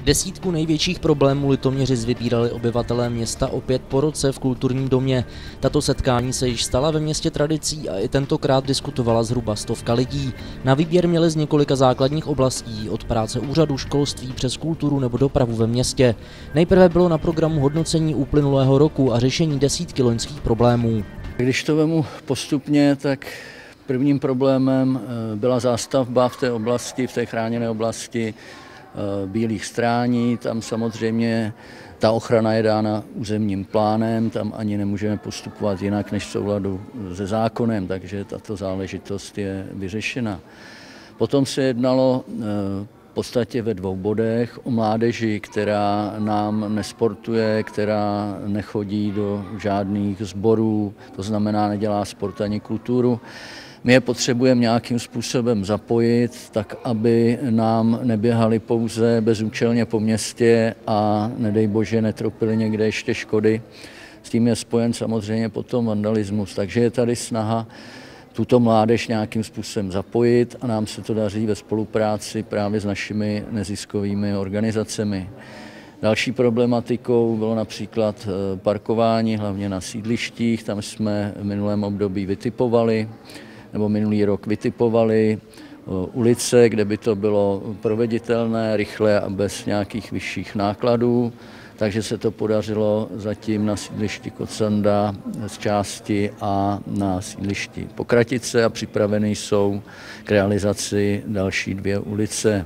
Desítku největších problémů Litoměřic vybírali obyvatelé města opět po roce v kulturním domě. Tato setkání se již stala ve městě tradicí a i tentokrát diskutovala zhruba 100 lidí. Na výběr měli z několika základních oblastí, od práce úřadu, školství přes kulturu nebo dopravu ve městě. Nejprve bylo na programu hodnocení uplynulého roku a řešení desítky loňských problémů. Když to vemu postupně, tak prvním problémem byla zástavba v té oblasti, v té chráněné oblasti Bílých Strání. Tam samozřejmě ta ochrana je dána územním plánem, tam ani nemůžeme postupovat jinak než v souladu se zákonem, takže tato záležitost je vyřešena. Potom se jednalo v podstatě ve 2 bodech o mládeži, která nám nesportuje, která nechodí do žádných sborů, to znamená nedělá sport ani kulturu. My je potřebujeme nějakým způsobem zapojit, tak aby nám neběhali pouze bezúčelně po městě a nedej bože netropili někde ještě škody. S tím je spojen samozřejmě potom vandalismus, takže je tady snaha tuto mládež nějakým způsobem zapojit a nám se to daří ve spolupráci právě s našimi neziskovými organizacemi. Další problematikou bylo například parkování, hlavně na sídlištích, tam jsme v minulém období vytipovali, nebo minulý rok vytipovali ulice, kde by to bylo proveditelné, rychle a bez nějakých vyšších nákladů. Takže se to podařilo zatím na sídlišti Kocanda z části a na sídlišti Pokratice a připraveny jsou k realizaci další 2 ulice.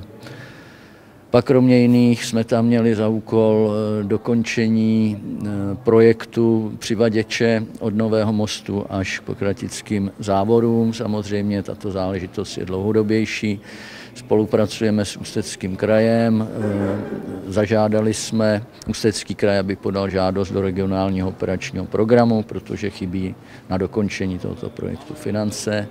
Pak kromě jiných jsme tam měli za úkol dokončení projektu přivaděče od Nového mostu až k Pokratickým závodům. Samozřejmě tato záležitost je dlouhodobější. Spolupracujeme s Ústeckým krajem. Zažádali jsme Ústecký kraj, aby podal žádost do regionálního operačního programu, protože chybí na dokončení tohoto projektu finance.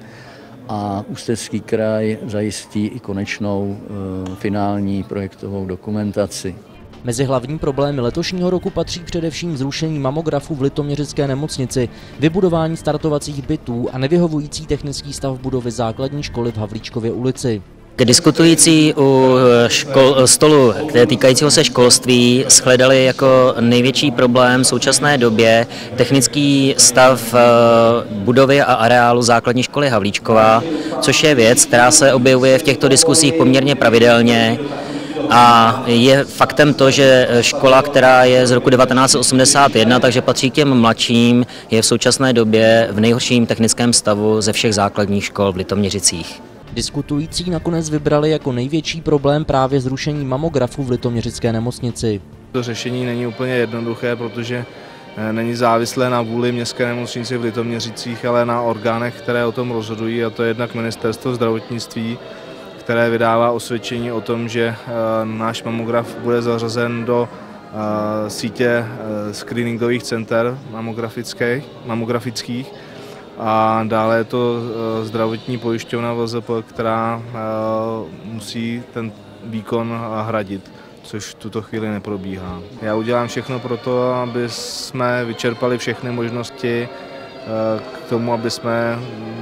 A Ústecký kraj zajistí i konečnou finální projektovou dokumentaci. Mezi hlavní problémy letošního roku patří především zrušení mamografu v Litoměřické nemocnici, vybudování startovacích bytů a nevyhovující technický stav budovy základní školy v Havlíčkově ulici. Diskutující u stolu, týkajícího se školství, shledali jako největší problém v současné době technický stav budovy a areálu základní školy Havlíčkova, což je věc, která se objevuje v těchto diskusích poměrně pravidelně. A je faktem to, že škola, která je z roku 1981, takže patří k těm mladším, je v současné době v nejhorším technickém stavu ze všech základních škol v Litoměřicích. Diskutující nakonec vybrali jako největší problém právě zrušení mamografu v Litoměřické nemocnici. To řešení není úplně jednoduché, protože není závislé na vůli městské nemocnice v Litoměřicích, ale na orgánech, které o tom rozhodují, a to je jednak Ministerstvo zdravotnictví, které vydává osvědčení o tom, že náš mamograf bude zařazen do sítě screeningových center mamografických. A dále je to zdravotní pojišťovna VZP, která musí ten výkon hradit, což v tuto chvíli neprobíhá. Já udělám všechno pro to, aby jsme vyčerpali všechny možnosti k tomu, aby jsme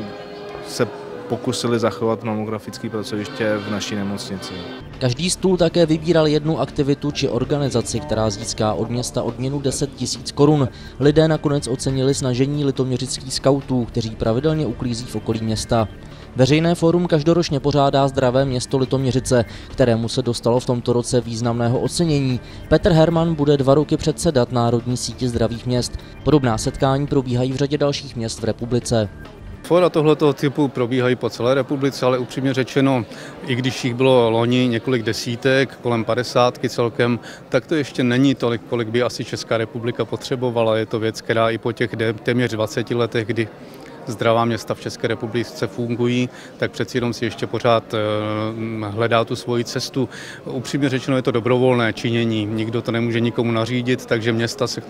se pokusili zachovat mamografické pracoviště v naší nemocnici. Každý stůl také vybíral jednu aktivitu či organizaci, která získá od města odměnu 10 000 korun. Lidé nakonec ocenili snažení litoměřických skautů, kteří pravidelně uklízí v okolí města. Veřejné fórum každoročně pořádá Zdravé město Litoměřice, kterému se dostalo v tomto roce významného ocenění. Petr Herman bude 2 roky předsedat Národní síti zdravých měst. Podobná setkání probíhají v řadě dalších měst v republice. Fóra tohoto typu probíhají po celé republice, ale upřímně řečeno, i když jich bylo loni několik desítek, kolem 50 celkem, tak to ještě není tolik, kolik by asi Česká republika potřebovala. Je to věc, která i po těch téměř 20 letech, kdy zdravá města v České republice fungují, tak přeci jenom si ještě pořád hledá tu svoji cestu. Upřímně řečeno je to dobrovolné činění, nikdo to nemůže nikomu nařídit, takže města se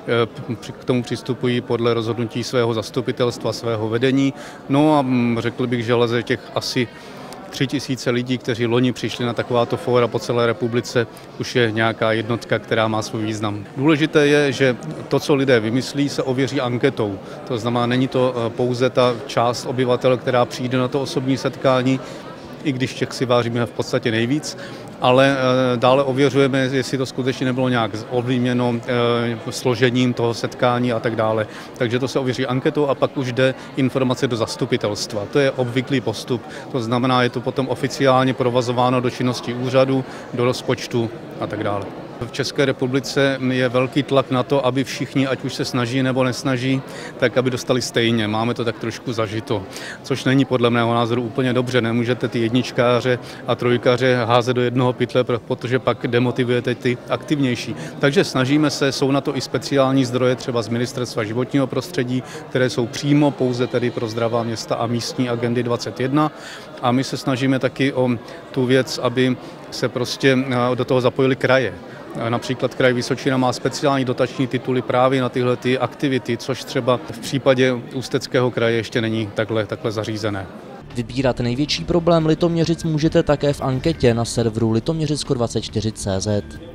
k tomu přistupují podle rozhodnutí svého zastupitelstva, svého vedení. No a řekl bych, že lze těch asi 3 000 lidí, kteří loni přišli na takováto fóra po celé republice, už je nějaká jednotka, která má svůj význam. Důležité je, že to, co lidé vymyslí, se ověří anketou. To znamená, není to pouze ta část obyvatel, která přijde na to osobní setkání, i když těch si vážíme v podstatě nejvíc, ale dále ověřujeme, jestli to skutečně nebylo nějak ovlivněno složením toho setkání a tak dále. Takže to se ověří anketou a pak už jde informace do zastupitelstva. To je obvyklý postup, to znamená, je to potom oficiálně provazováno do činnosti úřadu, do rozpočtu a tak dále. V České republice je velký tlak na to, aby všichni, ať už se snaží nebo nesnaží, tak aby dostali stejně. Máme to tak trošku zažito, což není podle mého názoru úplně dobře. Nemůžete ty jedničkáře a trojkaře házet do jednoho pytle, protože pak demotivujete ty aktivnější. Takže snažíme se, jsou na to i speciální zdroje třeba z Ministerstva životního prostředí, které jsou přímo pouze tedy pro zdravá města a místní agendy 21. A my se snažíme taky o tu věc, aby se prostě do toho zapojili kraje. Například kraj Vysočina má speciální dotační tituly právě na tyhle ty aktivity, což třeba v případě Ústeckého kraje ještě není takhle zařízené. Vybírat největší problém Litoměřic můžete také v anketě na serveru litoměřicko24.cz.